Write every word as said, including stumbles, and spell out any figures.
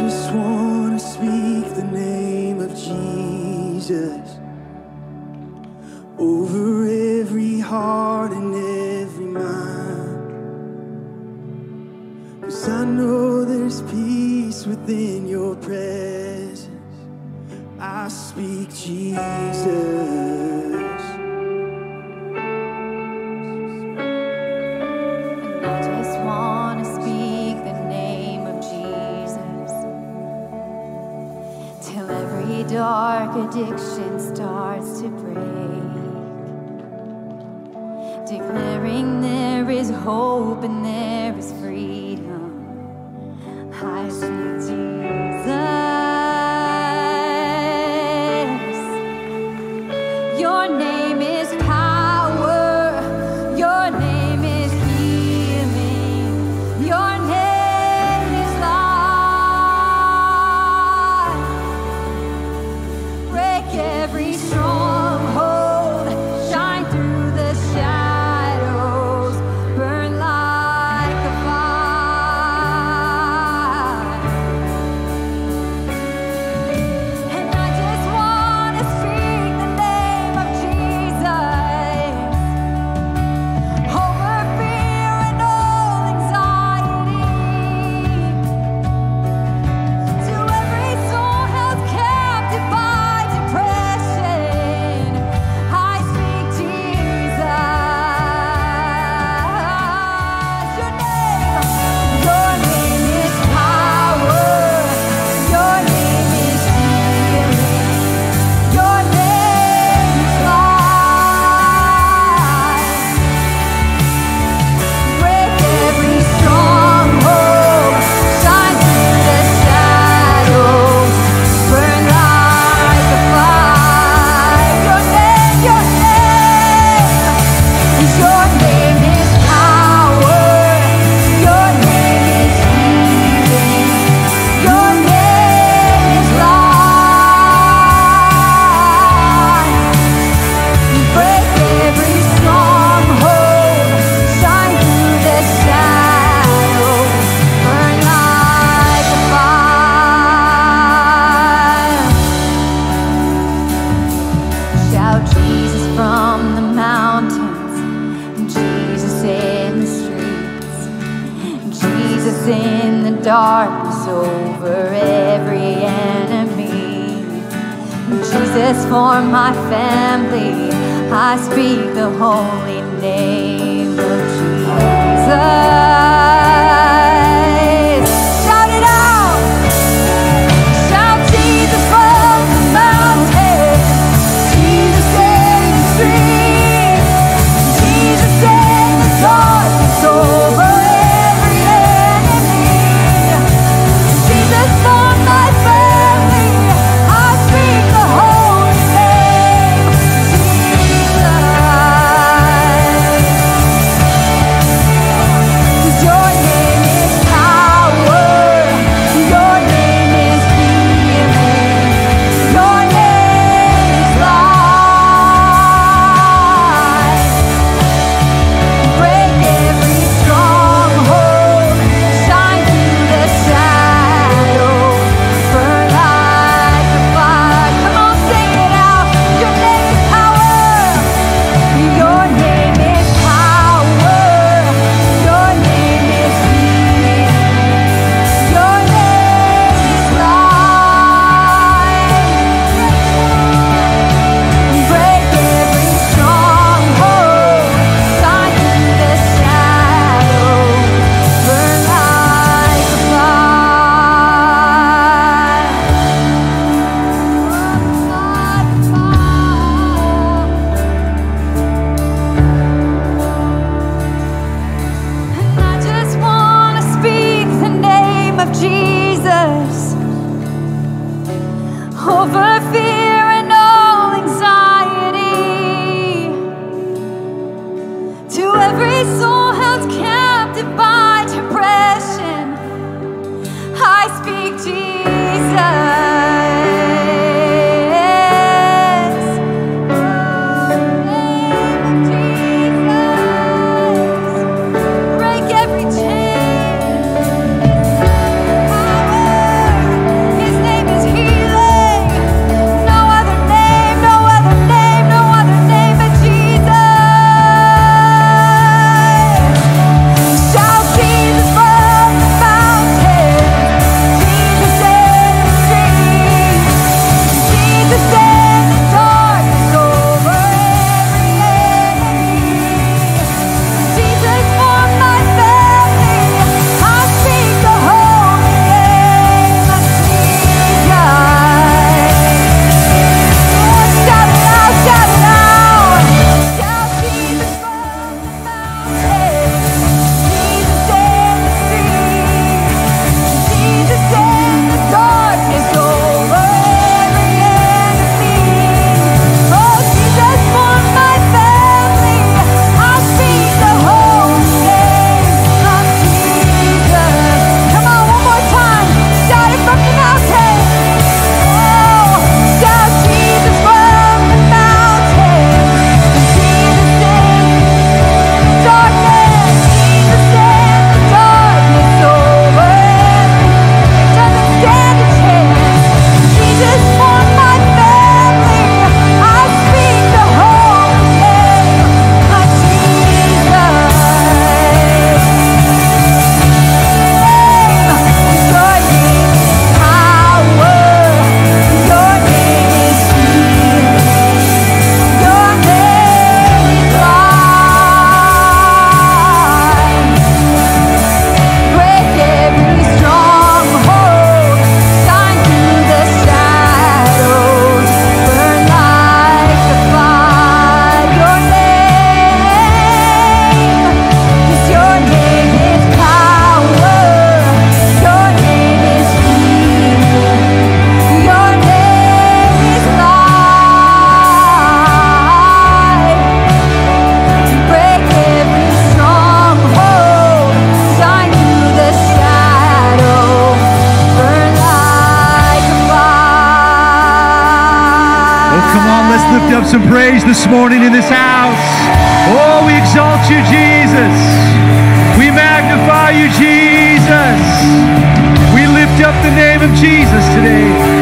just want to speak the name of Jesus over every heart and every mind, 'cause I know there's peace within your presence. I speak Jesus. Dark addiction starts to break, declaring there is hope and there is freedom. I speak Jesus. Your name is power. Your name is healing. Your name is life. Break every stronghold, shine through the shadows, burn like a fire. And I just want to speak the name of Jesus over fear and all anxiety, to every soul held captive by depression. I speak Jesus. Your name, your name is power. Your name is healing. Your name is life. Break every stronghold, shine through the shadows, burn like a fire. Your name, your name, your name is power. Your name is healing. Your name is life. Break every stronghold, shine through the shadows, burn like a fire. Shout Jesus from the mountains, Jesus in the streets, Jesus in the darkness over every enemy. Jesus for my family, I speak the holy name of Jesus. Shout it out! Shout Jesus from the mountain, Jesus in the street, Jesus in the darkness over every enemy. Jesus for my family, I speak the holy name, Jesus. Your name is power. Your name is healing. Your name is life. Break every stronghold, shine through the shadows, burn like a fire. Come on, sing it out. Your name is power. Your name is power. Your name is healing. Your name is life. Break every stronghold, shine through the shadows, burn like a And I just want to speak the name of Jesus over fear and all anxiety, to every soul held captive by depression. I speak Jesus. Oh, name of Jesus. Break every chain. Power. up some praise this morning in this house. Oh, we exalt you, Jesus. We magnify you, Jesus. We lift up the name of Jesus today.